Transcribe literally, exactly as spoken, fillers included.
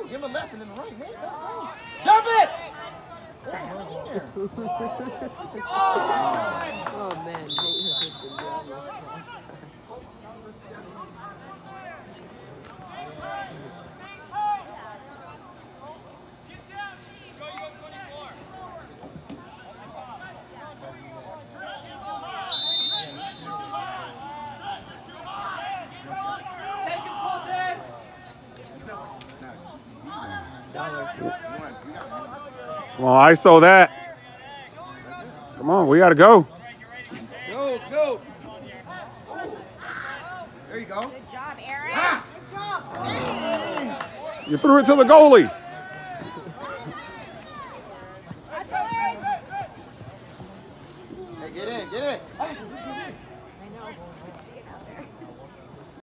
Give him a left and then the right, man. Jump it! Oh, man. Nate has hit the drama. Come on, I S O that. Come on, we got to go. Go, let's go. There you go. Good job, Aaron. Ah. Good job. You threw it to the goalie. Hey, get in, get in.